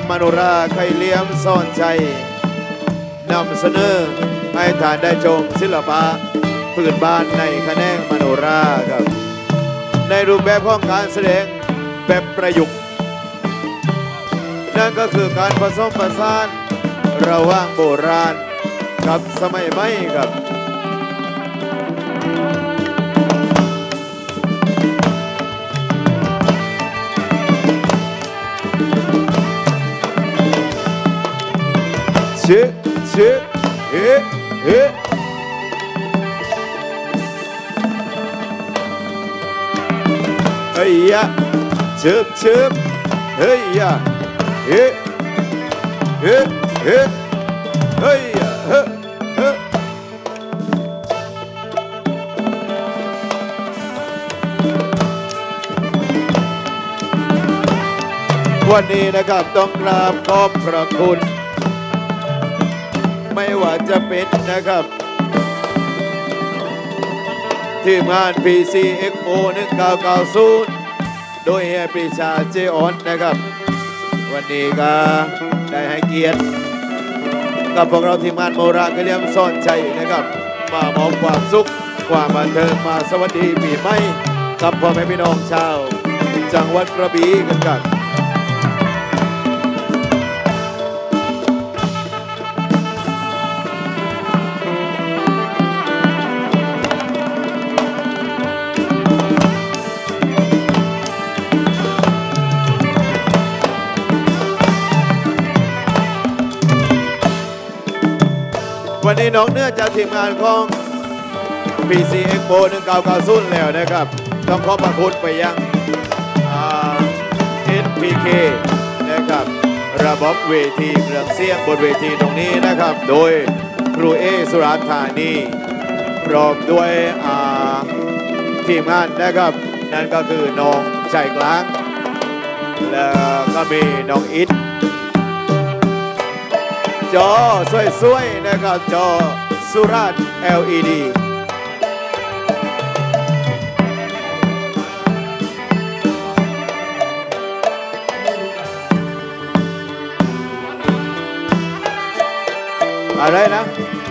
มโนราไข่เลี้ยมซ่อนใจนำเสนอให้ท่านได้ชมศิลปะพื้นบ้านในแขนงมโนราครับในรูปแบบของการแสดงแบบประยุกต์นั่นก็คือการผสมผสานระหว่างโบราณกับสมัยใหม่ครับเชื่อเชื่อเฮ้เฮ้เฮ้ยยะเชื่อเชื่อเฮ้ยยะเฮ้เฮ้เฮ้เฮ้ยยะเฮ้เฮ้วันนี้นะครับต้องกราบขอบพระคุณไม่ว่าจะเป็นนะครับทีมงาน PC Expo 1990โดยเฮียปรีชาเจออนนะครับวันนี้ก็ได้ให้เกียรติกับพวกเราทีมงานโมราไข่เลี้ยมซ่อนใจนะครับมามอบความสุขความบันเทิงมาสวัสดีปีใหม่กับพ่อแม่พี่น้องชาวจังหวัดกระบี่กันกันวันนี้น้องเนื้อจากทีมงานของ PC Expo 1990แล้วนะครับต้องขอบพระคุณไปยังSPK นะครับระบบเวทีเครื่องเสียงบนเวทีตรงนี้นะครับโดยครูเอสุราษฎร์ธานีพร้อมด้วยทีมงานนะครับนั่นก็คือน้องใจกลางแล้วก็มีน้องอิทจอสวยๆนะครับจอสุราษฎร์ LED อะไรนะ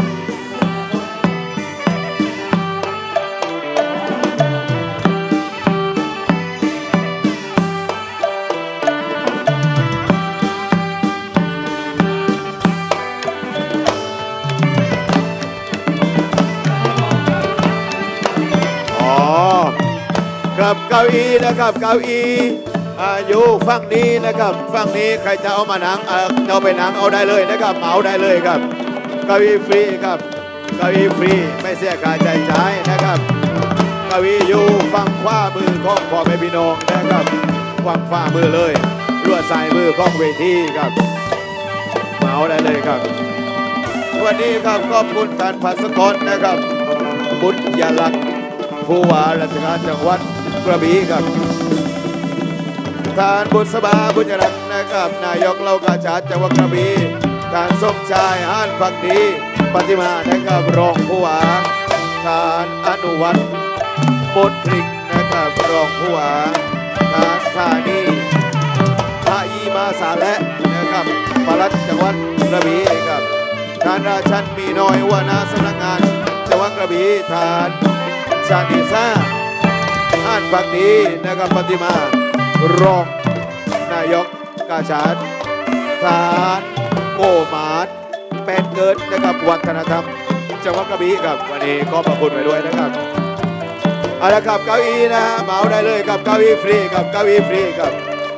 กับเก้าอี้นะครับเก้าอี้อยู่ฝั่งนี้นะครับฝั่งนี้ใครจะเอามานั่งเอาไปนั่งเอาได้เลยนะครับเหมาได้เลยครับเก้าอี้ฟรีครับเก้าอี้ฟรีไม่เสียค่าใช้จ่ายนะครับเก้าอี้อยู่ฝั่งขวามือของพ่อแม่พี่น้องนะครับฝั่งขวามือเลยลวดสายมือของเวทีครับเหมาได้เลยครับวันนี้ครับขอบคุณท่านภัสกรนะครับบุญยลักษณ์ผู้ว่าราชการจังหวัดกระบี่ครับท่านบุษบาบุญยรัตน์นะครับนายกเหล่ากาชาดจังหวัดกระบี่ท่านสมชายห้านพักดีปฏิมานะครับรองผู้ว่าท่านอนุวัฒน์ปดทริกนะครับรองผู้ว่าท่านธานีทายีมาสาและนะครับปลัดจังหวัดกระบี่ครับท่านราชันมีน้อยหัวหน้าสำนักงานจังหวัดกระบี่ท่านชาติซ่าอ่านพักดีนะครับปฏิมารองนายกกาชาดทานโกมาดเป็นเกิดนะครับวัฒนธรรมจังหวัดกระบี่ครับวันนี้ขอบพระคุณไปด้วยนะครับเอาละครับเก้าอี้นะฮะเหมาได้เลยครับเก้าอี้ฟรีครับเก้าอี้ฟรีครับ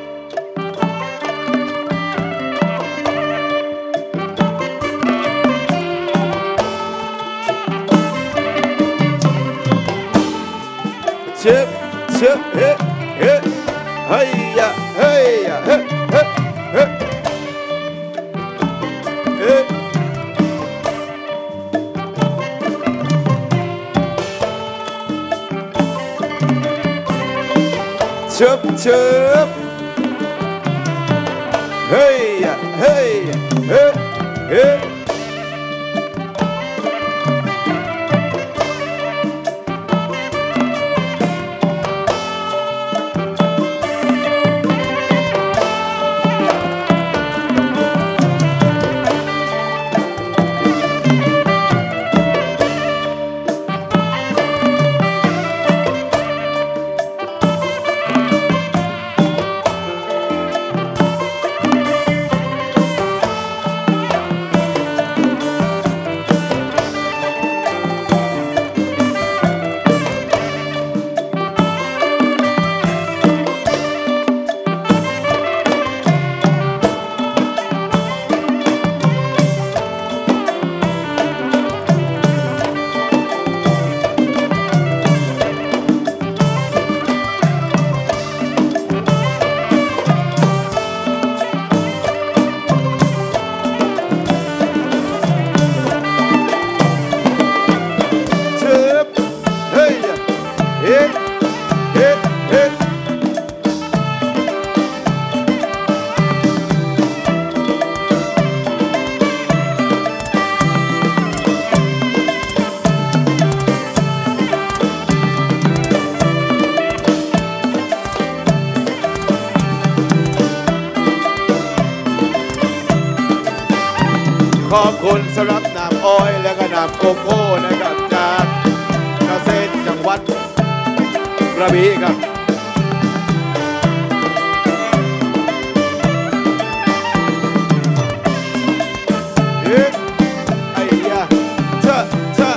เชื่อเชื่อเฮ้เฮ้เฮ้ยยะเฮ้ยยะเฮ้เฮ้เฮ้เฮ้เชื่อเชื่อเฮ้ยยะเฮ้ยเฮ้เฮ้ขอบคุณสำหรับน้ำอ้อยและก็น้ำโกโก้นะครับจากเกษตรจังหวัดกระบี่ครับไอ้ยาเชอะเชอะ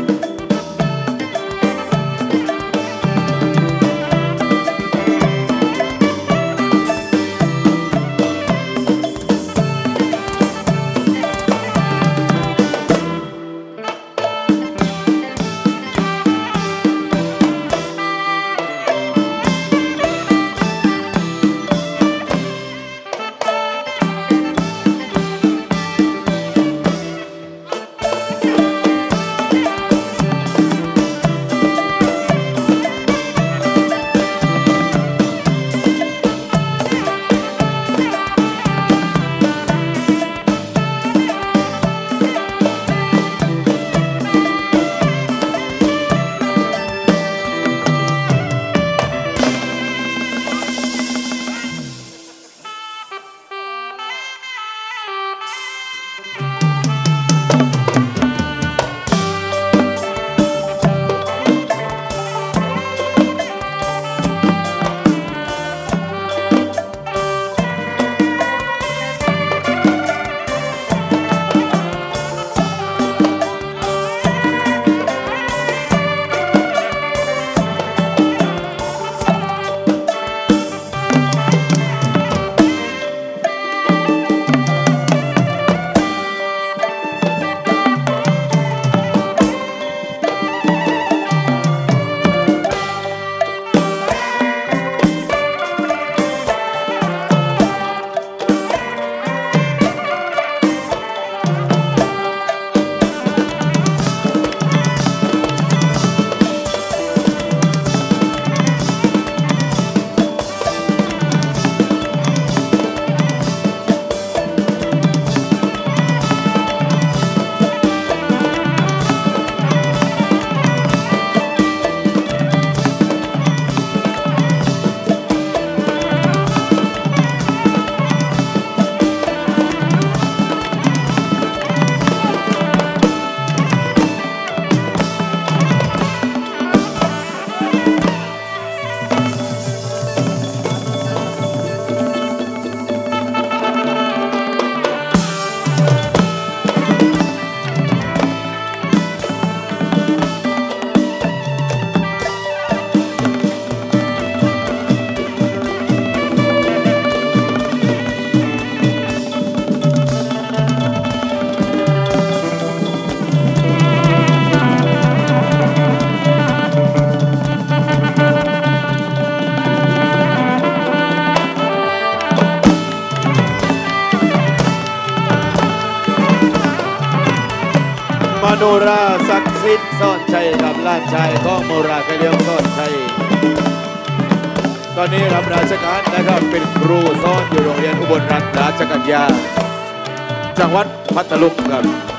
มโนราศักดิ์สิทธิ์ซ่อนชัยกับล้านชายของโมรากระเลียงซ่อนชัยตอนนี้รับราชการนะครับเป็นครูสอนอยู่โรงเรียนอุบลรัตนราชกัญญาจังหวัดพัทลุงครับ